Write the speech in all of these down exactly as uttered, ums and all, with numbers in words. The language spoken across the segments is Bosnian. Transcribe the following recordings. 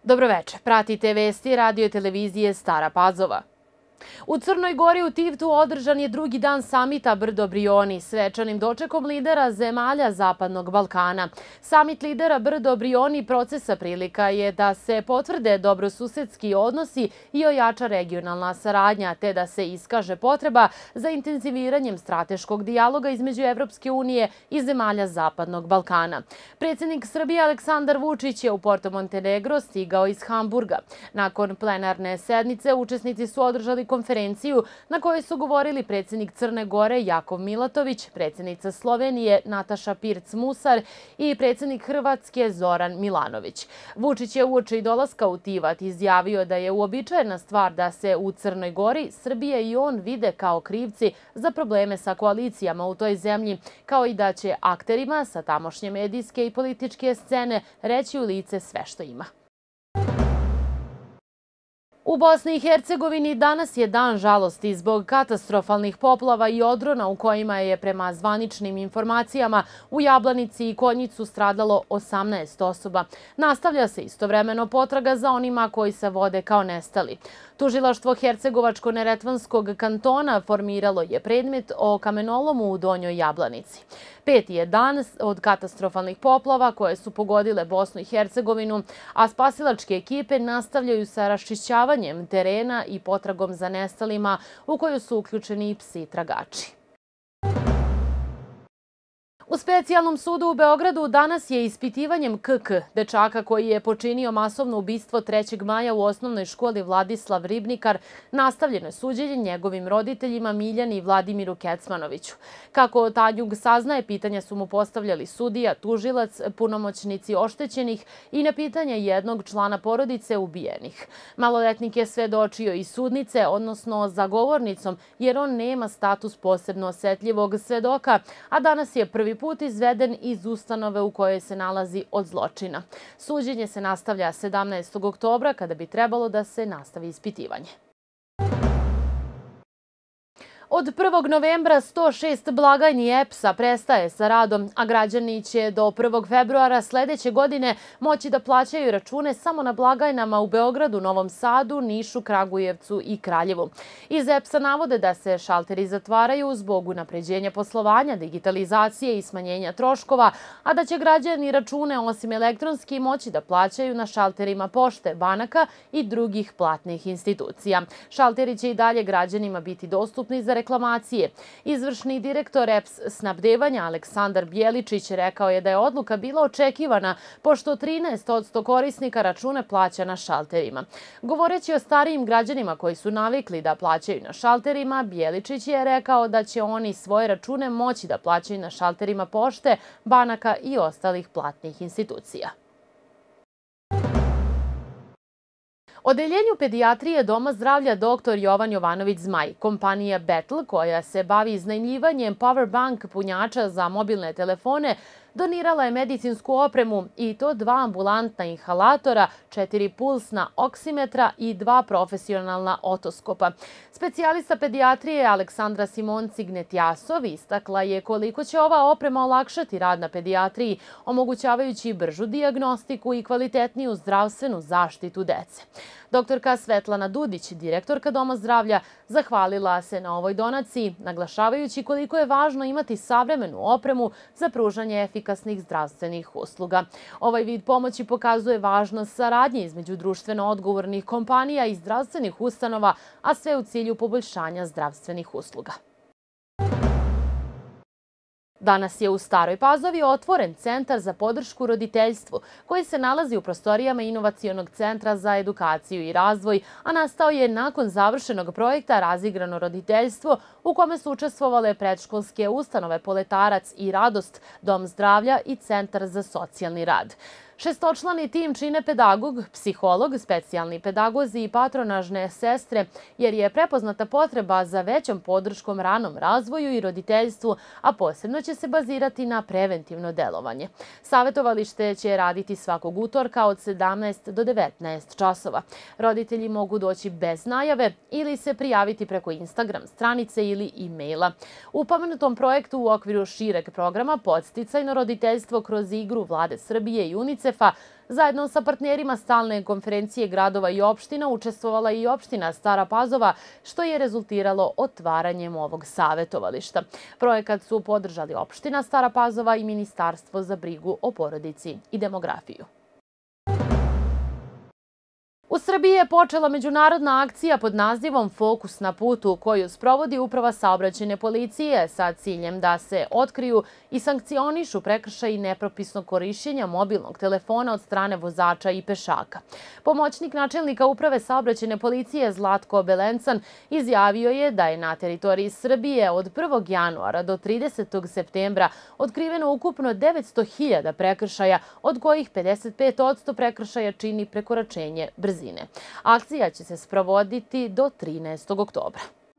Dobroveče, pratite vesti radio televizije Stara Pazova. U Crnoj Gori u Tivtu održan je drugi dan samita Brdo Brioni, svečanim dočekom lidera zemalja Zapadnog Balkana. Samit lidera Brdo Brioni procesa prilika je da se potvrde dobrosusedski odnosi i ojača regionalna saradnja, te da se iskaže potreba za intenziviranjem strateškog dijaloga između Evropske unije i zemalja Zapadnog Balkana. Predsjednik Srbije Aleksandar Vučić je u Porto Montenegro stigao iz Hamburga. Nakon plenarne sednice učesnici su održali konferenciju na kojoj su govorili predsjednik Crne Gore Jakov Milatović, predsjednica Slovenije Nataša Pirc-Musar i predsjednik Hrvatske Zoran Milanović. Vučić je uoči dolaska u Tivat izjavio da je uobičajena stvar da se u Crnoj Gori Srbija i on vide kao krivci za probleme sa koalicijama u toj zemlji, kao i da će akterima sa tamošnje medijske i političke scene reći u lice sve što ima. U Bosni i Hercegovini danas je dan žalosti zbog katastrofalnih poplava i odrona u kojima je prema zvaničnim informacijama u Jablanici i Konjicu stradalo osamnaest osoba. Nastavlja se istovremeno potraga za onima koji se vode kao nestali. Tužilaštvo Hercegovačko-Neretvanskog kantona formiralo je predmet o kamenolomu u Donjoj Jablanici. Peti je dan od katastrofalnih poplava koje su pogodile Bosnu i Hercegovinu, a spasilačke ekipe nastavljaju sa raščišćavanjem terena i potragom za nestalima u koju su uključeni i psi tragači. U specijalnom sudu u Beogradu danas je ispitivanjem K K, dečaka koji je počinio masovno ubistvo trećeg maja u osnovnoj školi Vladislav Ribnikar, nastavljeno je suđenje njegovim roditeljima Miljani i Vladimiru Kecmanoviću. Kako Tanjug saznaje, pitanja su mu postavljali sudija, tužilac, punomoćnici oštećenih i na pitanje jednog člana porodice ubijenih. Maloletnik je svedočio i sudnice, odnosno zagovornicom, jer on nema status posebno osetljivog svedoka, a danas je prvi put izveden iz ustanove u kojoj se nalazi od zločina. Suđenje se nastavlja sedamnaestog oktobra kada bi trebalo da se nastavi ispitivanje. Od prvog novembra sto šest blagajni E P S-a prestaje sa radom, a građani će do prvog februara sledeće godine moći da plaćaju račune samo na blagajnama u Beogradu, Novom Sadu, Nišu, Kragujevcu i Kraljevu. Iz E P S-a navode da se šalteri zatvaraju zbog unapređenja poslovanja, digitalizacije i smanjenja troškova, a da će građani račune osim elektronski moći da plaćaju na šalterima pošte, banaka i drugih platnih institucija. Šalteri će i dalje građanima biti dostupni za reklamacije. Izvršni direktor E P S snabdevanja Aleksandar Bjeličić rekao je da je odluka bila očekivana pošto trinaest posto korisnika račune plaća na šalterima. Govoreći o starijim građanima koji su navikli da plaćaju na šalterima, Bjeličić je rekao da će oni svoje račune moći da plaćaju na šalterima pošte, banaka i ostalih platnih institucija. Odeljenju pedijatrije Doma zdravlja doktor Jovan Jovanović Zmaj, kompanija Battle, koja se bavi iznajmljivanjem powerbank punjača za mobilne telefone, donirala je medicinsku opremu i to dva ambulantna inhalatora, četiri pulsna oksimetra i dva profesionalna otoskopa. Specijalista pedijatrije Aleksandra Simon-Cignetjasov istakla je koliko će ova oprema olakšati rad na pedijatriji, omogućavajući bržu dijagnostiku i kvalitetniju zdravstvenu zaštitu dece. Doktorka Svetlana Dudić, direktorka Doma zdravlja, zahvalila se na ovoj donaciji, naglašavajući koliko je važno imati savremenu opremu za pružanje efikasnih zdravstvenih usluga. Ovaj vid pomoći pokazuje važnost saradnje između društveno odgovornih kompanija i zdravstvenih ustanova, a sve u cilju poboljšanja zdravstvenih usluga. Danas je u Staroj Pazovi otvoren Centar za podršku roditeljstvu, koji se nalazi u prostorijama Inovacionog centra za edukaciju i razvoj, a nastao je nakon završenog projekta Razigrano roditeljstvo, u kome su učestvovale predškolske ustanove Poletarac i Radost, Dom zdravlja i Centar za socijalni rad. Šestočlani tim čine pedagog, psiholog, specijalni pedagozi i patronažne sestre, jer je prepoznata potreba za većom podrškom ranom razvoju i roditeljstvu, a posebno će se bazirati na preventivno delovanje. Savetovalište će raditi svakog utorka od sedamnaest do devetnaest časova. Roditelji mogu doći bez najave ili se prijaviti preko Instagram stranice ili e-maila. U pomenutom projektu u okviru šireg programa Podsticajno roditeljstvo kroz igru Vlade Srbije i UNICEF UNICEF-a, zajedno sa partnerima stalne konferencije gradova i opština učestvovala i opština Stara Pazova, što je rezultiralo otvaranjem ovog savjetovališta. Projekat su podržali opština Stara Pazova i Ministarstvo za brigu o porodici i demografiju. U Srbiji je počela međunarodna akcija pod nazivom Fokus na putu, koju sprovodi Uprava saobraćajne policije sa ciljem da se otkriju i sankcionišu prekršaji nepropisnog korišćenja mobilnog telefona od strane vozača i pešaka. Pomoćnik načelnika Uprave saobraćajne policije Zlatko Belencan izjavio je da je na teritoriji Srbije od prvog januara do tridesetog septembra otkriveno ukupno devetsto hiljada prekršaja, od kojih pedeset pet posto prekršaja čini prekoračenje brzine. Akcija će se sprovoditi do trinaestog oktobra.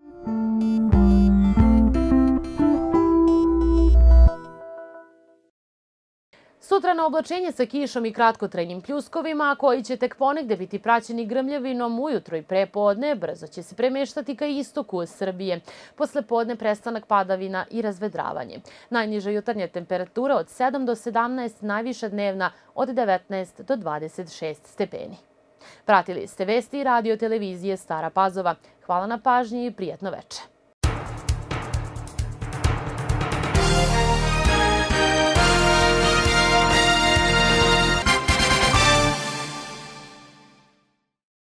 Sutra oblačenje sa kišom i kratkotrajnim pljuskovima, koji će tek ponegde biti praćeni grmljavinom ujutro i prepodne, brzo će se premeštati ka istoku Srbije. Posle podne prestanak padavina i razvedravanje. Najniža jutarnja temperatura od sedam do sedamnaest, najviša dnevna od devetnaest do dvadeset šest stepeni. Pratili ste vesti Radio televizije Stara Pazova. Hvala na pažnji i prijatno veče.